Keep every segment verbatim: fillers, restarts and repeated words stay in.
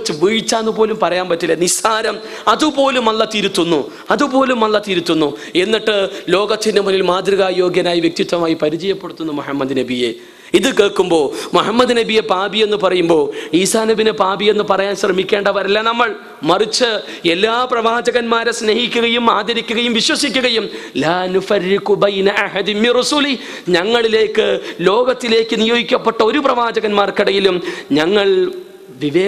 വീഴ്ച എന്ന് പോലും പറയാൻ പറ്റില്ല, നിസ്സാരം. അതുപോലും അല്ല തിരുത്തുന്നു, അതുപോലും അല്ല തിരുത്തുന്നു. എന്നിട്ട് ലോകത്തിന്റെ മുന്നിൽ മാതൃകായോഗ്യനായ വ്യക്തിത്വമായി പരിചയപ്പെടുത്തുന്നു മുഹമ്മദ് നബിയെ. ഇത് കേൾക്കുമ്പോൾ മുഹമ്മദ് നബിയെ പാപി എന്ന് പറയുമ്പോൾ ഈസാ നബിനെ പാപി എന്ന് പറയാൻ ശ്രമിക്കേണ്ടവരല്ല നമ്മൾ. മറിച്ച് എല്ലാ പ്രവാചകന്മാരെ സ്നേഹിക്കുകയും ആദരിക്കുകയും വിശ്വസിക്കുകയും ലാ നുഫർരിഖു ബൈന അഹദിൻ മിർ റസൂലി, ഞങ്ങളിലേക്ക് ലോകത്തിലേക്ക് നിയോഗിക്കപ്പെട്ട ഒരു പ്രവാചകന്മാർക്കിടയിലും ഞങ്ങൾ വിവേ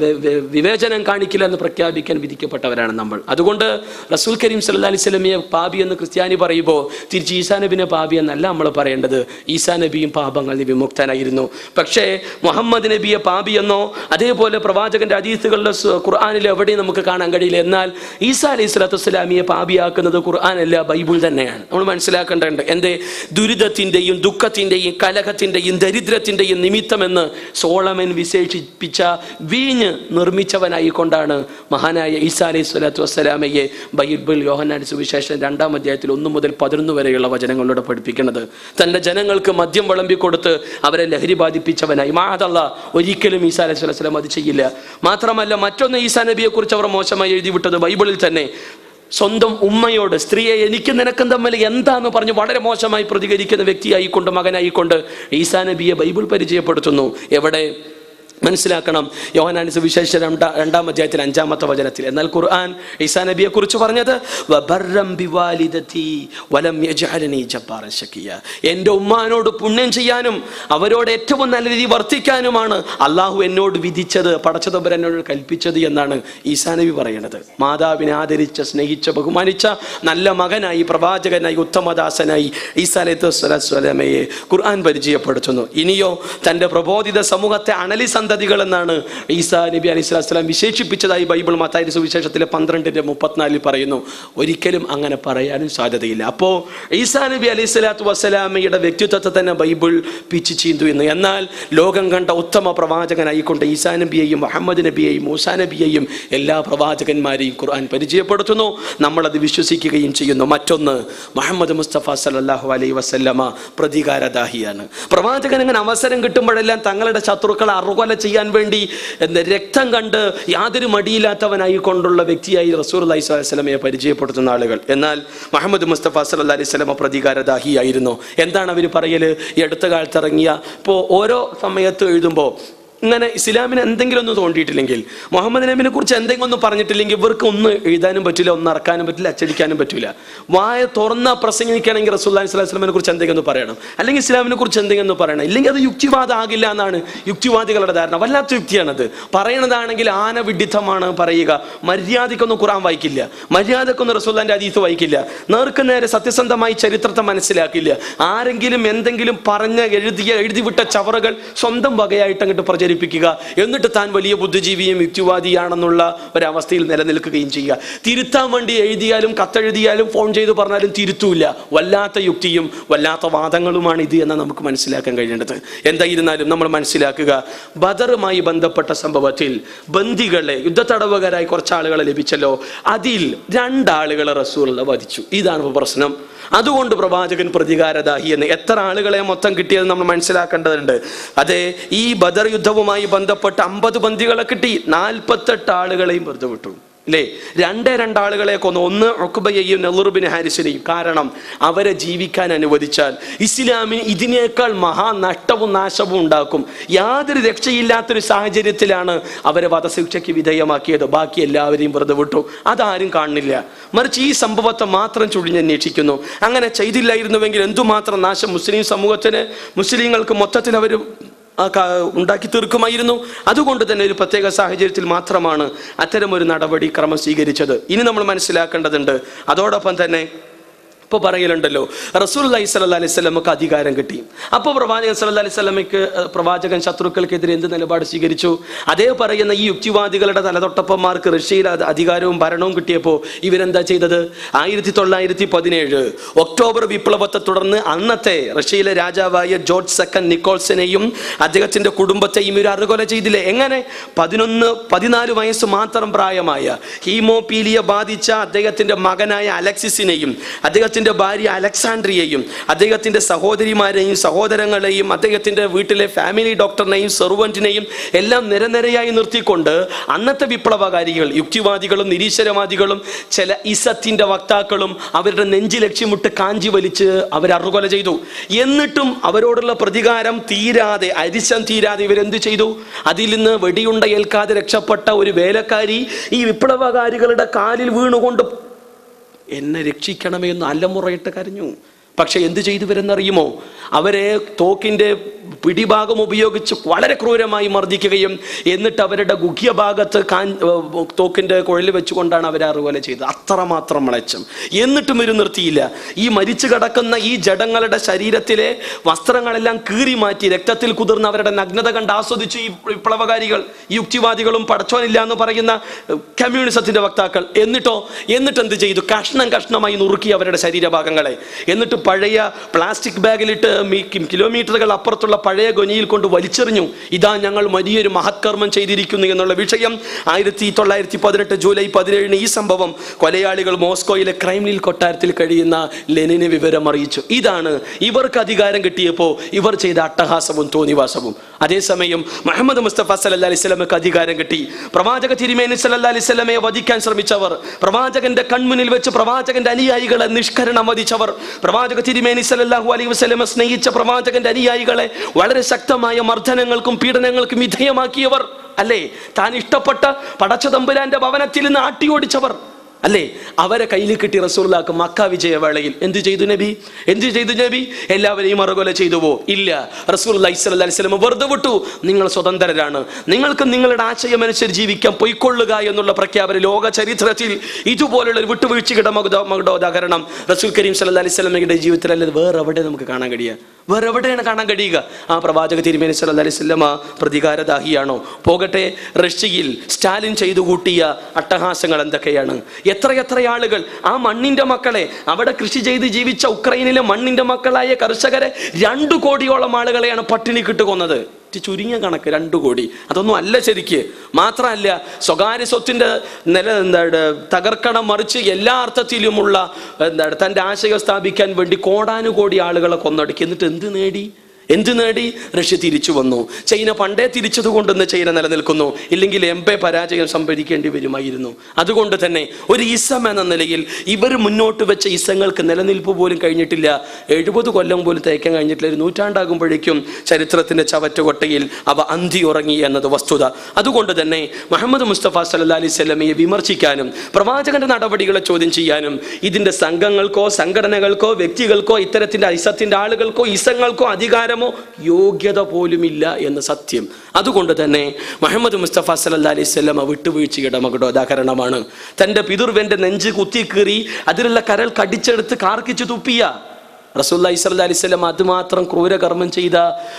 വിവേചനം കാണിക്കില്ല എന്ന് പ്രഖ്യാപിക്കാൻ വിധിക്കപ്പെട്ടവരാണ് നമ്മൾ. അതുകൊണ്ട് റസൂൽ കരീം സല്ലല്ലാഹു അലൈഹി വസല്ലമയെ പാപി എന്ന് ക്രിസ്ത്യാനി പറയുമ്പോൾ തിരിച്ച് ഈസാ നബിനെ പാപി എന്നല്ല നമ്മൾ പറയേണ്ടത്. ഈസാ നബിയും പാപങ്ങളിൽ നിന്ന് വിമുക്തനായിരുന്നു. പക്ഷേ മുഹമ്മദ് നബിയെ പാപി എന്നോ അതേപോലെ പ്രവാചകന്റെ ഹദീസുകളിലെ ഖുർആനിൽ എവിടെയും നമുക്ക് കാണാൻ കഴിയില്ല. എന്നാൽ ഈസാ അലൈഹി സ്വലാത്തു വസ്സലാമിയെ പാപിയാക്കുന്നത് ഖുർആനല്ല, ബൈബിൾ തന്നെയാണ്. നമ്മൾ മനസ്സിലാക്കേണ്ടതുണ്ട്. എന്തേ? ദുരിതത്തിൻ്റെയും ദുഃഖത്തിൻ്റെയും കലഹത്തിൻ്റെയും ദരിദ്രത്തിൻ്റെയും നിമിത്തമെന്ന് സോളമൻ വിശേഷിപ്പിച്ച വീഞ്ഞ് നിർമ്മിച്ചവനായിക്കൊണ്ടാണ് മഹാനായ ഈസാ അലൈഹി സ്വലാത്തു വസ്സലാമയെ ബൈബിൾ യോഹന്നാന്റെ സുവിശേഷം രണ്ടാം അധ്യായത്തിൽ ഒന്ന് മുതൽ പതിനൊന്ന് വരെയുള്ള വചനങ്ങളോട് പഠിപ്പിക്കുന്നത്. തൻ്റെ ജനങ്ങൾക്ക് മദ്യം വിളമ്പിക്കൊടുത്ത് അവരെ ലഹരി ബാധിപ്പിച്ചവനായി. മഅദല്ലാ, ഒരിക്കലും ഈസാ അലൈഹി സ്വലാത്തു വസ്സലാം അത് ചെയ്യില്ല. മാത്രമല്ല, മറ്റൊന്ന് ഈസാ നബിയെ കുറിച്ച് അവർ മോശമായി എഴുതി വിട്ടത് ബൈബിളിൽ തന്നെ സ്വന്തം ഉമ്മയോട് സ്ത്രീയെ എനിക്ക് നിനക്കും തമ്മിൽ എന്താന്ന് പറഞ്ഞ് വളരെ മോശമായി പ്രതികരിക്കുന്ന വ്യക്തിയായിക്കൊണ്ട് മകനായിക്കൊണ്ട് ഈസാ നബിയെ ബൈബിൾ പരിചയപ്പെടുത്തുന്നു. എവിടെ? മനസ്സിലാക്കണം. യോഹന്നാന്റെ സുവിശേഷം രണ്ടാ രണ്ടാം അധ്യായത്തിൽ അഞ്ചാമത്തെ വചനത്തിൽ. എന്നാൽ ഖുർആൻ ഈസാ നബിയെ കുറിച്ച് പറഞ്ഞത് വബർറം ബിവാലിദതി വലം യജ്അലനി ജബ്ബാറൻ ശഖിയ, എൻ്റെ ഉമ്മാനോട് പുണ്യം ചെയ്യാനും അവരോട് ഏറ്റവും നല്ല രീതി വർത്തിക്കാനുമാണ് അള്ളാഹു എന്നോട് വിധിച്ചത്, പടച്ചതമ്പുരാൻ എന്നോട് കൽപ്പിച്ചത് എന്നാണ് ഈസാ നബി പറയുന്നത്. മാതാവിനെ ആദരിച്ച, സ്നേഹിച്ച, ബഹുമാനിച്ച നല്ല മകനായി, പ്രവാചകനായി, ഉത്തമദാസനായി ഈസാ അലൈഹി സ്വലാമയെ ഖുർആൻ പരിചയപ്പെടുത്തുന്നു. ഇനിയോ തൻ്റെ പ്രബോധിത സമൂഹത്തെ അണലി സന്തതികൾ എന്നാണ് ഈസാ നബി അലൈഹി സ്വലാത്തു വസ്സലാം വിശേഷിപ്പിച്ചതായി ബൈബിൾ മത്തായി സുവിശേഷത്തിലെ പന്ത്രണ്ടിന്റെ മുപ്പത്തിനാലിൽ പറയുന്നു. ഒരിക്കലും അങ്ങനെ പറയാനും സാധ്യതയില്ല. അപ്പോൾ ഈസാ നബി അലൈഹി സ്വലാത്തു വസ്സലാമയുടെ വ്യക്തിത്വത്തെ തന്നെ ബൈബിൾ പിച്ചു ചീന്തു എന്ന്. എന്നാൽ ലോകം കണ്ട ഉത്തമ പ്രവാചകനായിക്കൊണ്ട് ഈസാ നബിയെയും മുഹമ്മദ് നബിയെയും മൂസാ നബിയെയും എല്ലാ പ്രവാചകന്മാരെയും ഖുർആൻ പരിചയപ്പെടുത്തുന്നു. നമ്മളത് വിശ്വസിക്കുകയും ചെയ്യുന്നു. മറ്റൊന്ന്, മുഹമ്മദ് മുസ്തഫ സല്ലല്ലാഹു അലൈഹി വസല്ലമ പ്രതികാരദാഹിയാണ്. പ്രവാചകൻ അങ്ങനെ അവസരം കിട്ടുമ്പോഴെല്ലാം തങ്ങളുടെ ശത്രുക്കളെ അറുകൊല ചെയ്യാൻ വേണ്ടി രക്തം കണ്ട് യാതൊരു മടിയില്ലാത്തവനായി കൊണ്ടുള്ള വ്യക്തിയായി റസൂലുള്ളാഹി സ്വല്ലല്ലാഹു അലൈഹി വസല്ലമയെ പരിചയപ്പെടുത്തുന്ന ആളുകൾ. എന്നാൽ മുഹമ്മദ് മുസ്തഫ സല്ലല്ലാഹു അലൈഹി വസല്ലമ പ്രതികാരദാഹിയായിരുന്നു. എന്താണ് അവർ പറയല്? ഈ അടുത്ത കാലത്ത് ഇറങ്ങിയ ഇപ്പോൾ ഓരോ സമയത്ത് എഴുതുമ്പോൾ ഇങ്ങനെ ഇസ്ലാമിന് എന്തെങ്കിലും ഒന്നും തോണ്ടിയിട്ടില്ലെങ്കിൽ, മുഹമ്മദ് നബിനെ കുറിച്ച് എന്തെങ്കിലും ഒന്നും പറഞ്ഞിട്ടില്ലെങ്കിൽ ഇവർക്ക് ഒന്നും എഴുതാനും പറ്റില്ല, ഒന്നും ഇറക്കാനും പറ്റില്ല, അച്ചടിക്കാനും പറ്റില്ല. വായ തുറന്ന പ്രസംഗിക്കുകയാണെങ്കിൽ റസൂലുള്ളാഹി സ്വല്ലല്ലാഹു അലൈഹി വസല്ലമയെ കുറിച്ച് എന്തെങ്കിലും ഒന്ന് പറയണം, അല്ലെങ്കിൽ ഇസ്ലാമിനെ കുറിച്ച് എന്തെങ്കിലും ഒന്ന് പറയണം. ഇല്ലെങ്കിൽ അത് യുക്തിവാദം ആകില്ല എന്നാണ് യുക്തിവാദികളുടെ ധാരണ. വല്ലാത്ത യുക്തിയാണത്. പറയണതാണെങ്കിൽ ആന വിഡിത്തമാണ് പറയുക. മര്യാദക്കൊന്നും ഖുർആൻ വായിക്കില്ല, മര്യാദക്കൊന്നും റസൂലുള്ളാഹിന്റെ ഹദീസ് വായിക്കില്ല, നേർക്ക് നേരെ സത്യസന്ധമായി ചരിത്രത്തെ മനസ്സിലാക്കില്ല. ആരെങ്കിലും എന്തെങ്കിലും പറഞ്ഞ എഴുതിയ എഴുതിവിട്ട ചവറുകൾ സ്വന്തം വകയായിട്ട് അങ്ങോട്ട് പ്രചരിപ്പിക്കുക, എന്നിട്ട് താൻ വലിയ ബുദ്ധിജീവിയും യുക്തിവാദിയാണെന്നുള്ള ഒരവസ്ഥയിൽ നിലനിൽക്കുകയും ചെയ്യുക. തിരുത്താൻ വേണ്ടി എഴുതിയാലും കത്തെഴുതിയാലും ഫോൺ ചെയ്ത് പറഞ്ഞാലും തിരുത്തൂല. വല്ലാത്ത യുക്തിയും വല്ലാത്ത വാദങ്ങളുമാണ് ഇത് എന്ന് നമുക്ക് മനസ്സിലാക്കാൻ കഴിയേണ്ടത്. എന്തായിരുന്നാലും നമ്മൾ മനസ്സിലാക്കുക, ബദറുമായി ബന്ധപ്പെട്ട സംഭവത്തിൽ ബന്ദികളെ, യുദ്ധത്തടവുകാരായി കുറച്ച് ആളുകളെ ലഭിച്ചല്ലോ, അതിൽ രണ്ടാളുകളെ റസൂലുള്ളാഹി വധിച്ചു. ഇതാണ് പ്രശ്നം. അതുകൊണ്ട് പ്രവാചകൻ പ്രതികാരദാഹി എന്ന്. എത്ര ആളുകളെ മൊത്തം കിട്ടിയത് നമ്മൾ മനസ്സിലാക്കേണ്ടതുണ്ട്. അതെ, ഈ ബദർ യുദ്ധവുമായി ബന്ധപ്പെട്ട് അമ്പത് ബന്ദികളെ കിട്ടി, നാൽപ്പത്തെട്ട് ആളുകളെയും വെറുതെ വിട്ടു. അല്ലേ? രണ്ടേ രണ്ടാളുകളെ കൊന്നു. ഒന്ന് ഉഖബയെയും നളർ ബിൻ ഹാരിസിനെയും. കാരണം അവരെ ജീവിക്കാൻ അനുവദിച്ചാൽ ഇസ്ലാമിന് ഇതിനേക്കാൾ മഹാനഷ്ടവും നാശവും ഉണ്ടാക്കും. യാതൊരു രക്ഷയില്ലാത്തൊരു സാഹചര്യത്തിലാണ് അവരെ വധശിക്ഷയ്ക്ക് വിധേയമാക്കിയത്. ബാക്കി എല്ലാവരെയും വെറുതെ വിട്ടു. അതാരും കാണുന്നില്ല. മറിച്ച് ഈ സംഭവത്തെ മാത്രം ചുഴിഞ്ഞന്വേഷിക്കുന്നു. അങ്ങനെ ചെയ്തില്ലായിരുന്നുവെങ്കിൽ എന്തുമാത്രം നാശം മുസ്ലിം സമൂഹത്തിന്, മുസ്ലിങ്ങൾക്ക് മൊത്തത്തിൽ അവർ ഉണ്ടാക്കി തീർക്കുമായിരുന്നു. അതുകൊണ്ട് തന്നെ ഒരു പ്രത്യേക സാഹചര്യത്തിൽ മാത്രമാണ് അത്തരമൊരു നടപടി ക്രമം സ്വീകരിച്ചത്. ഇനി നമ്മൾ മനസ്സിലാക്കേണ്ടതുണ്ട്. അതോടൊപ്പം തന്നെ ഇപ്പോൾ പറയലുണ്ടല്ലോ, റസൂലുള്ളാഹി സ്വല്ലല്ലാഹു അലൈഹി വസല്ലമക്ക് അധികാരം കിട്ടി. അപ്പോൾ പ്രവാചകൻ സ്വല്ലല്ലാഹു അലൈഹി വസല്ലമയ്ക്ക് പ്രവാചകൻ ശത്രുക്കൾക്കെതിരെ എന്ത് നിലപാട് സ്വീകരിച്ചു? അതേ പറയുന്ന ഈ യുക്തിവാദികളുടെ തലതൊട്ടപ്പന്മാർക്ക് റഷ്യയിൽ അധികാരവും ഭരണവും കിട്ടിയപ്പോൾ ഇവരെന്താ ചെയ്തത്? ആയിരത്തി തൊള്ളായിരത്തി പതിനേഴ് ഒക്ടോബർ വിപ്ലവത്തെ തുടർന്ന് അന്നത്തെ റഷ്യയിലെ രാജാവായ ജോർജ് സെക്കൻഡ് നിക്കോൾസനെയും അദ്ദേഹത്തിന്റെ കുടുംബത്തെയും ഇവർ അറുകൊല ചെയ്തില്ലേ? എങ്ങനെ? പതിനൊന്ന് പതിനാല് വയസ്സ് മാത്രം പ്രായമായ ഹീമോപീലിയ ബാധിച്ച അദ്ദേഹത്തിന്റെ മകനായ അലക്സിസിനെയും അദ്ദേഹത്തിന്റെ അദ്ദേഹത്തിൻ്റെ ഭാര്യ അലക്സാണ്ട്രിയയും അദ്ദേഹത്തിൻ്റെ സഹോദരിമാരെയും സഹോദരങ്ങളെയും അദ്ദേഹത്തിൻ്റെ വീട്ടിലെ ഫാമിലി ഡോക്ടറിനെയും സെർവൻറ്റിനെയും എല്ലാം നിരനിരയായി നിർത്തിക്കൊണ്ട് അന്നത്തെ വിപ്ലവകാരികൾ, യുക്തിവാദികളും നിരീശ്വരവാദികളും ചില ഇസത്തിൻ്റെ വക്താക്കളും അവരുടെ നെഞ്ചി ലക്ഷ്യമിട്ട് കാഞ്ചി വലിച്ച് അവരെ അറുകൊല ചെയ്തു. എന്നിട്ടും അവരോടുള്ള പ്രതികാരം തീരാതെ, അരിശം തീരാതെ ഇവരെന്ത് ചെയ്തു? അതിൽ നിന്ന് വെടിയുണ്ട ഏൽക്കാതെ രക്ഷപ്പെട്ട ഒരു വേലക്കാരി ഈ വിപ്ലവകാരികളുടെ കാലിൽ വീണുകൊണ്ട് എന്നെ രക്ഷിക്കണമേ എന്ന് അലമുറയിട്ട് കരഞ്ഞു. പക്ഷെ എന്ത് ചെയ്തു വരുന്നറിയുമോ? അവരെ തോക്കിൻ്റെ പിടിഭാഗം ഉപയോഗിച്ച് വളരെ ക്രൂരമായി മർദ്ദിക്കുകയും എന്നിട്ട് അവരുടെ ഗുഹ്യഭാഗത്ത് കാ തോക്കിൻ്റെ കുഴൽ വെച്ചുകൊണ്ടാണ് അവരെ അറുകൊല ചെയ്തത്. അത്രമാത്രം മളച്ചം. എന്നിട്ടും ഒരു നിർത്തിയില്ല. ഈ മരിച്ചു കിടക്കുന്ന ഈ ജഡങ്ങളുടെ ശരീരത്തിലെ വസ്ത്രങ്ങളെല്ലാം കീറി മാറ്റി രക്തത്തിൽ കുതിർന്ന് അവരുടെ നഗ്നത കണ്ട് ആസ്വദിച്ചു ഈ വിപ്ലവകാരികൾ, ഈ യുക്തിവാദികളും പടച്ചോനില്ല എന്ന് പറയുന്ന കമ്മ്യൂണിസത്തിൻ്റെ വക്താക്കൾ. എന്നിട്ടോ എന്നിട്ട് എന്ത് ചെയ്തു? കഷ്ണം കഷ്ണമായി നുറുക്കി അവരുടെ ശരീരഭാഗങ്ങളെ. എന്നിട്ട് പഴയ പ്ലാസ്റ്റിക് ബാഗിലിട്ട് കിലോമീറ്ററുകൾ അപ്പുറത്തുള്ള പഴയ ഗൊനിയിൽ കൊണ്ട് വലിച്ചെറിഞ്ഞു. ഇതാ ഞങ്ങൾ വലിയൊരു മഹത്കർമ്മം ചെയ്തിരിക്കുന്നു എന്നുള്ള വിഷയം. ആയിരത്തി തൊള്ളായിരത്തി പതിനെട്ട് ജൂലൈ പതിനേഴിന് ഈ സംഭവം കൊലയാളികൾ മോസ്കോയിലെ ക്രൈംലിൻ കൊട്ടാരത്തിൽ കഴിയുന്ന ലെനിന് വിവരം അറിയിച്ചു. ഇതാണ് ഇവർക്ക് അധികാരം കിട്ടിയപ്പോൾ ഇവർ ചെയ്ത അട്ടഹാസവും തോന്നിവാസവും. അതേസമയം മുഹമ്മദ് മുസ്തഫ സല്ലല്ലാഹു അലൈഹി വസല്ലമക്ക് അധികാരം കിട്ടി. പ്രവാചക തിരുമേനി സല്ലല്ലാഹു അലൈഹി വസല്ലമയെ വധിക്കാൻ ശ്രമിച്ചവർ, പ്രവാചകന്റെ കൺമുന്നിൽ വെച്ച് പ്രവാചകന്റെ അനുയായികളെ നിഷ്കരണം വധിച്ചവർ, പ്രവാചക തിരുമേനി സല്ലല്ലാഹു അലൈഹി വസല്ലമയെ സ്നേഹിച്ച പ്രവാചകന്റെ അനുയായികളെ വളരെ ശക്തമായ മർദ്ദനങ്ങൾക്കും പീഡനങ്ങൾക്കും വിധേയമാക്കിയവർ അല്ലേ? താൻ ഇഷ്ടപ്പെട്ട പടച്ച തമ്പുരാന്റെ ഭവനത്തിൽ നിന്ന് ആട്ടിയോടിച്ചവർ അല്ലേ? അവരെ കയ്യിൽ കിട്ടി റസൂലുള്ളാഹിക്ക് മക്ക വിജയവേളയിൽ. എന്ത് ചെയ്തു നബി? എന്ത് ചെയ്തു നബി? എല്ലാവരെയും അറുകൊല ചെയ്തുവോ? ഇല്ല. റസൂലുള്ളാഹി സ്വല്ലല്ലാഹി അലൈഹി വസല്ലം വെറുതെ വിട്ടു. നിങ്ങൾ സ്വതന്ത്രരാണ്, നിങ്ങൾക്ക് നിങ്ങളുടെ ആശയമനുസരിച്ച് ജീവിക്കാൻ പൊയ്ക്കൊള്ളുക എന്നുള്ള പ്രഖ്യാപനം ലോക ചരിത്രത്തിൽ ഇതുപോലുള്ള ഒരു വിട്ടുവീഴ്ചയുടെ മകുടോദാഹരണം റസൂൽ കരീം സ്വല്ലല്ലാഹി അലൈഹി വസല്ലമയുടെ ജീവിതത്തിൽ അല്ലാതെ വേറെ എവിടെ നമുക്ക് കാണാൻ കഴിയുക? വേറെ എവിടെയാണ് കാണാൻ കഴിയുക? ആ പ്രവാചക തിരുമേനി സല്ലല്ലാഹു അലൈഹി വസല്ലമ പ്രതികാരദാഹിയാണോ? പോകട്ടെ, റഷ്യയിൽ സ്റ്റാലിൻ ചെയ്തു കൂട്ടിയ അട്ടഹാസങ്ങൾ എന്തൊക്കെയാണ്? എത്രയെത്ര ആളുകൾ ആ മണ്ണിന്റെ മക്കളെ, അവിടെ കൃഷി ചെയ്ത് ജീവിച്ച ഉക്രൈനിലെ മണ്ണിന്റെ മക്കളായ കർഷകരെ രണ്ടു കോടിയോളം ആളുകളെയാണ് പട്ടിണിക്കിട്ട് കൊന്നത്. ചുരുങ്ങിയ കണക്ക് രണ്ടു കോടി. അതൊന്നും അല്ല ശരിക്ക്. മാത്രമല്ല, സ്വകാര്യ സ്വത്തിന്റെ നില എന്താണ് തകർക്കണം, മറിച്ച് എല്ലാ അർത്ഥത്തിലുമുള്ള എന്താണ് തൻ്റെ ആശയം സ്ഥാപിക്കാൻ വേണ്ടി കോടാനുകോടി ആളുകളെ കൊന്നൊടുക്കി. എന്നിട്ട് എന്ത് നേടി? എന്ത് നേടി? റഷ്യ തിരിച്ചു വന്നു. ചൈന പണ്ടേ തിരിച്ചത് കൊണ്ടെന്ന് ചൈന നിലനിൽക്കുന്നു. ഇല്ലെങ്കിൽ എംപെ പരാജയം സംഭരിക്കേണ്ടി വരുമായിരുന്നു. അതുകൊണ്ട് തന്നെ ഒരു ഇസം എന്ന നിലയിൽ ഇവർ മുന്നോട്ട് വെച്ച ഇസങ്ങൾക്ക് നിലനിൽപ്പ് പോലും കഴിഞ്ഞിട്ടില്ല. എഴുപത് കൊല്ലം പോലും തേക്കാൻ കഴിഞ്ഞിട്ടില്ല. ഒരു നൂറ്റാണ്ടാകുമ്പോഴേക്കും ചരിത്രത്തിന്റെ ചവറ്റുകൊട്ടയിൽ അവ അന്തി ഉറങ്ങി എന്നത് വസ്തുത. അതുകൊണ്ട് തന്നെ മുഹമ്മദ് മുസ്തഫ സല്ലല്ലാഹു അലൈഹി വസല്ലമയെ വിമർശിക്കാനും പ്രവാചകന്റെ നടപടികളെ ചോദ്യം ചെയ്യാനും ഇതിന്റെ സംഘങ്ങൾക്കോ സംഘടനകൾക്കോ വ്യക്തികൾക്കോ ഇത്തരത്തിന്റെ ഇസത്തിന്റെ ആളുകൾക്കോ ഇസങ്ങൾക്കോ അധികാരം യോഗ്യത പോലുമില്ല എന്ന് സത്യം. അതുകൊണ്ട് തന്നെ മുഹമ്മദ് മുസ്തഫ സല്ലല്ലാഹു അലൈഹി വസല്ലം വിട്ടുവീഴ്ചയുടെ മകുടോദാഹരണമാണ്. തൻ്റെ പിതൃവ്യന്റെ നെഞ്ച് കുത്തിക്കീറി അതിലുള്ള കരൾ കടിച്ചെടുത്ത് കാർക്കിച്ചു തുപ്പിയ റസൂലുള്ളാഹി സ്വല്ലല്ലാഹു അലൈഹി വസല്ലം അതുമാത്രം ക്രൂരകർമ്മം ചെയ്ത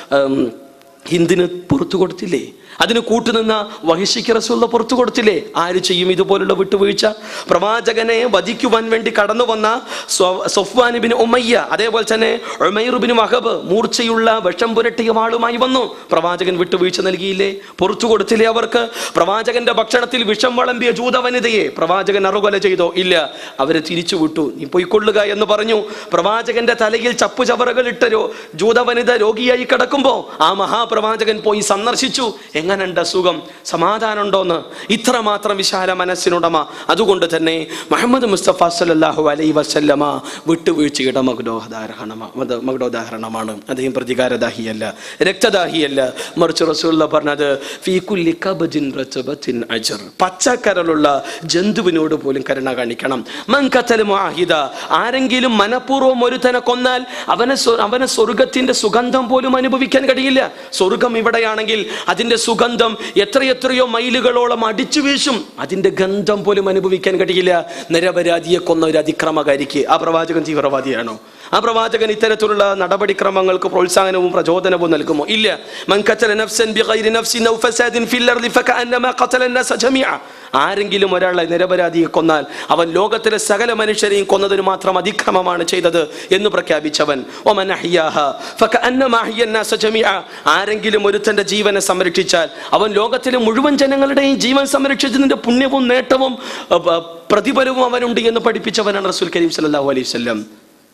ഹിന്ദിന് പുറത്തു കൊടുത്തില്ലേ? അതിന് കൂട്ടുനിന്ന വഹിഷിക്ക് റസൂലുള്ള പുറത്തു കൊടുത്തില്ലേ? ആര് ചെയ്യും ഇതുപോലുള്ള വിട്ടുവീഴ്ച? പ്രവാചകനെ വധിക്കുവാൻ വേണ്ടി കടന്നു വന്ന സഫ്വാൻ ഇബ്നു ഉമയ്യ, അതേപോലെ തന്നെ ഉമൈർ ഇബ്നു വഹബ് മൂർച്ചയുള്ള വിഷം പുരട്ടിയ വാളുമായി വന്നു. പ്രവാചകൻ വിട്ടുവീഴ്ച നൽകിയില്ലേ? പുറത്തു കൊടുത്തില്ലേ അവർക്ക്? പ്രവാചകന്റെ ഭക്ഷണത്തിൽ വിഷം വളമ്പിയ ജൂത വനിതയെ പ്രവാചകൻ അറുകൊല ചെയ്തോ? ഇല്ല. അവരെ തിരിച്ചു വിട്ടു. നീ പൊയ്ക്കൊള്ളുക എന്ന് പറഞ്ഞു. പ്രവാചകന്റെ തലയിൽ ചപ്പുചവറകൾ ഇട്ട ജൂത വനിത രോഗിയായി കിടക്കുമ്പോ ആ മഹാപ്രവാചകൻ പോയി സന്ദർശിച്ചു. എങ്ങനെയുണ്ട് സുഖം, സമാധാനം ഉണ്ടോന്ന്? ഇത്രമാത്രം വിശാല മനസ്സിനുടമ. അതുകൊണ്ട് തന്നെ മുഹമ്മദ് മുസ്തഫ സല്ലല്ലാഹു അലൈഹി വസല്ലമ വിട്ടുവീഴ്ചയുടെ മകുടോദാഹരണമാണ് മകുടോദാഹരണമാണ് അദ്ദേഹം പ്രതികാരദാഹിയല്ല, രക്തദാഹിയല്ല. മറിച്ച് റസൂലുള്ളാഹി പറഞ്ഞത് ഫീ കുല്ലി കബദിൻ റതബത്തിൻ അജ്ർ, പച്ചക്കരലുള്ള ജന്തുവിനോട് പോലും കരുണ കാണിക്കണം. മൻ ഖതല മുഅഹിദ, ആരെങ്കിലും മനഃപൂർവ്വം ഒരുത്തനെ കൊന്നാൽ അവനെ അവനെ സ്വർഗത്തിന്റെ സുഗന്ധം പോലും അനുഭവിക്കാൻ കഴിയില്ല. സ്വർഗം ഇവിടെയാണെങ്കിൽ അതിന്റെ സുഗന്ധം എത്രയെത്രയോ മൈലുകളോളം അടിച്ചു വീശും. അതിന്റെ ഗന്ധം പോലും അനുഭവിക്കാൻ കഴിയില്ല. നിരപരാധിയെ കൊന്ന ഒരു അതിക്രമകാരിക്ക് ആ പ്രവാചകൻ തീവ്രവാദിയാണോ? ആ പ്രവാചകൻ ഇത്തരത്തിലുള്ള നടപടിക്രമങ്ങൾക്ക് പ്രോത്സാഹനവും പ്രചോദനവും നൽകുമോ? ഇല്ല. മൻ ഖതല നഫ്സൻ ബിഗൈരി നഫ്സിൻ ഔ ഫസാദിൻ ഫിൽ അർളി ഫകഅന്നമാ ഖതല അൻ-നാസ ജമീഅ, ആരെങ്കിലും ഒരാളെ നിരപരാധിയെ കൊന്നാൽ അവൻ ലോകത്തിലെ സകല മനുഷ്യരെയും കൊന്നതിന് മാത്രം അതിക്രമമാണ് ചെയ്തത് എന്ന് പ്രഖ്യാപിച്ചവൻ. വമൻ അഹ്യാഹ ഫകഅന്നമാ അഹ്യ അൻ-നാസ ജമീഅ, ആരെങ്കിലും ഒരുത്തന്റെ ജീവനെ സംരക്ഷിച്ചാൽ അവൻ ലോകത്തിലെ മുഴുവൻ ജനങ്ങളുടെയും ജീവൻ സംരക്ഷിച്ചതിന്റെ പുണ്യവും നേട്ടവും പ്രതിഫലവും അവനുണ്ട് എന്ന് പഠിപ്പിച്ചവനാണ് റസൂൽ കരീം സല്ലല്ലാഹു അലൈഹി വസല്ലം.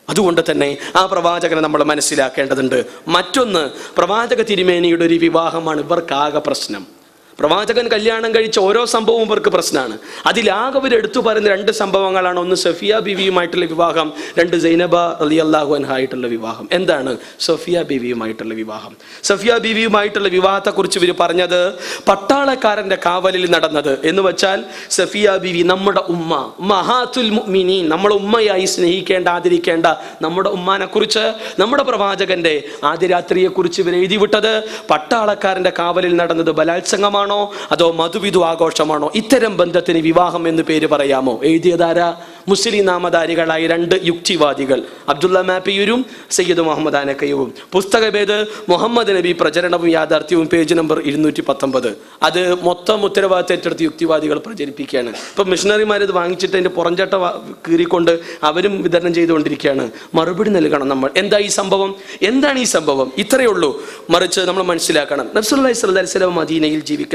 അതുകൊണ്ട് തന്നെ ആ പ്രവാചകനെ നമ്മൾ മനസ്സിലാക്കേണ്ടതുണ്ട്. മറ്റൊന്ന്, പ്രവാചക തിരുമേനിയുടെ ഒരു വിവാഹമാണ് ഇവർക്കാകെ പ്രശ്നം. പ്രവാചകൻ കല്യാണം കഴിച്ച ഓരോ സംഭവവും ഇവർക്ക് പ്രശ്നമാണ്. അതിലാകെ അവർ എടുത്തു പറയുന്ന രണ്ട് സംഭവങ്ങളാണ്. ഒന്ന് സഫിയ ബീവിയുമായിട്ടുള്ള വിവാഹം, രണ്ട് സൈനബ റളിയല്ലാഹു അൻഹ ആയിട്ടുള്ള വിവാഹം. എന്താണ് സഫിയ ബീവിയുമായിട്ടുള്ള വിവാഹം? സഫിയ ബീവിയുമായിട്ടുള്ള വിവാഹത്തെക്കുറിച്ച് ഇവർ പറഞ്ഞത് പട്ടാളക്കാരൻ്റെ കാവലിൽ നടന്നത് എന്ന് വെച്ചാൽ സഫിയ ബീവി നമ്മുടെ ഉമ്മ, മഹാത്തുൽ മുഅ്മിനീൻ, നമ്മളെ ഉമ്മയായി സ്നേഹിക്കേണ്ട ആദരിക്കേണ്ട നമ്മുടെ ഉമ്മാനെ കുറിച്ച്, നമ്മുടെ പ്രവാചകന്റെ ആദ്യരാത്രിയെക്കുറിച്ച് ഇവർ എഴുതി വിട്ടത് പട്ടാളക്കാരൻ്റെ കാവലിൽ നടന്നത് ബലാത്സംഗമാണോ അതോ മധുവിധു ആഘോഷമാണോ? ഇത്തരം ബന്ധത്തിന് വിവാഹം എന്ന് പേര് പറയാമോ? എഴുതിയതാരാ? മുസ്ലിം നാമധാരികളായ രണ്ട് യുക്തിവാദികൾ, അബ്ദുള്ള മാപ്പിയൂരും സയ്യിദ് മുഹമ്മദ് ആനക്കയുവും. പുസ്തകഭേദ് മുഹമ്മദ് നബി പ്രചരണവും യാഥാർത്ഥ്യവും, പേജ് നമ്പർ ഇരുന്നൂറ്റി പത്തൊമ്പത്. അത് മൊത്തം ഉത്തരവാദിത്തം ഏറ്റെടുത്ത് യുക്തിവാദികൾ പ്രചരിപ്പിക്കുകയാണ്. ഇപ്പം മിഷണറിമാർ ഇത് വാങ്ങിച്ചിട്ട് അതിൻ്റെ പുറംചട്ട കീറിക്കൊണ്ട് അവരും വിതരണം ചെയ്തുകൊണ്ടിരിക്കുകയാണ്. മറുപടി നൽകണം നമ്മൾ. എന്താ ഈ സംഭവം? എന്താണ് ഈ സംഭവം? ഇത്രയേ ഉള്ളൂ. മറിച്ച് നമ്മൾ മനസ്സിലാക്കണം, റസൂലുള്ളാഹി സ്വല്ലല്ലാഹു അലൈഹി വസല്ലം മദീനയിൽ ജീവിക്കുന്ന